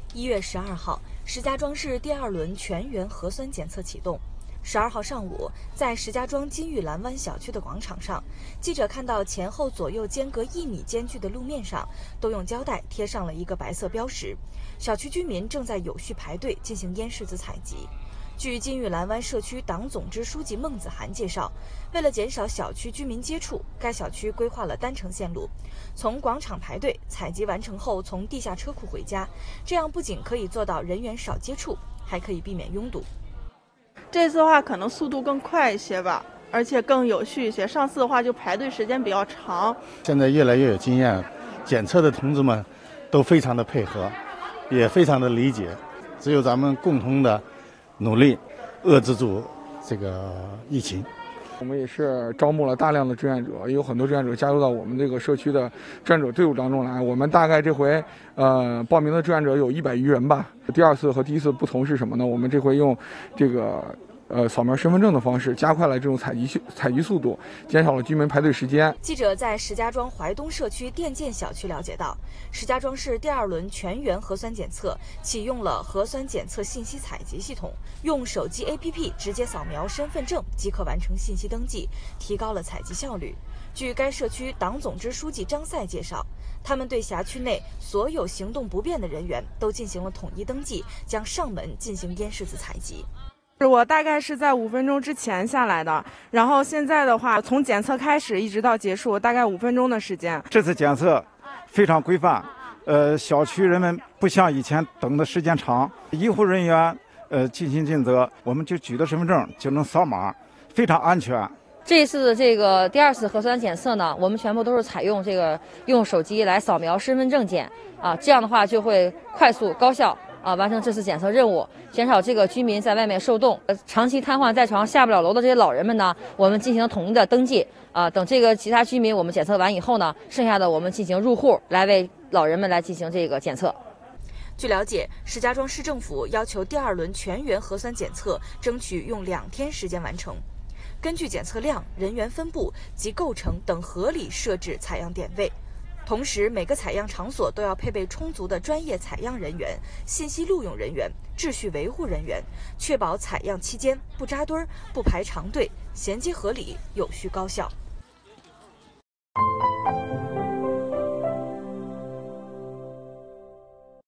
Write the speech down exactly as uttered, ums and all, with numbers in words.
一月十二号，石家庄市第二轮全员核酸检测启动。十二号上午，在石家庄金玉兰湾小区的广场上，记者看到前后左右间隔一米间距的路面上，都用胶带贴上了一个白色标识。小区居民正在有序排队进行咽拭子采集。据金玉兰湾社区党总支书记孟子涵介绍，为了减少小区居民接触，该小区规划了单程线路，从广场排队采集完成后，从地下车库回家。这样不仅可以做到人员少接触，还可以避免拥堵。 这次的话，可能速度更快一些吧，而且更有序一些。上次的话，就排队时间比较长。 现在越来越有经验，检测的同志们都非常的配合，也非常的理解。只有咱们共同的努力，遏制住这个疫情。 我们也是招募了大量的志愿者，也有很多志愿者加入到我们这个社区的志愿者队伍当中来。我们大概这回呃报名的志愿者有一百余人吧。第二次和第一次不同是什么呢？我们这回用这个呃扫描身份证的方式，加快了这种采集采集速度，减少了居民排队时间。 记者在石家庄淮东社区电建小区了解到，石家庄市第二轮全员核酸检测启用了核酸检测信息采集系统，用手机 A P P 直接扫描身份证即可完成信息登记，提高了采集效率。据该社区党总支书记张赛介绍，他们对辖区内所有行动不便的人员都进行了统一登记，将上门进行咽拭子采集。 我大概是在五分钟之前下来的，然后现在的话，从检测开始一直到结束，大概五分钟的时间。 这次检测非常规范，呃，小区人们不像以前等的时间长，医护人员呃尽心尽责，我们就举着身份证就能扫码，非常安全。 这次的这个第二次核酸检测呢，我们全部都是采用这个用手机来扫描身份证件啊，这样的话就会快速高效。啊，完成这次检测任务，减少这个居民在外面受冻、呃长期瘫痪在床下不了楼的这些老人们呢，我们进行统一的登记啊。等这个其他居民我们检测完以后呢，剩下的我们进行入户来为老人们来进行这个检测。 据了解，石家庄市政府要求第二轮全员核酸检测争取用两天时间完成，根据检测量、人员分布及构成等合理设置采样点位。同时，每个采样场所都要配备充足的专业采样人员、信息录用人员、秩序维护人员，确保采样期间不扎堆儿、不排长队，衔接合理、有序高效。